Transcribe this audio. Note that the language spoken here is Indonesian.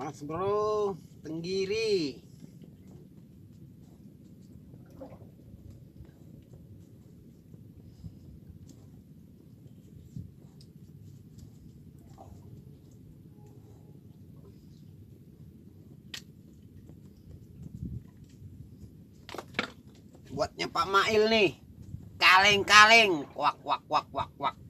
Mas bro, tenggiri. Buatnya Pak Mail nih. Kaleng-kaleng. Wak wak wak wak wak.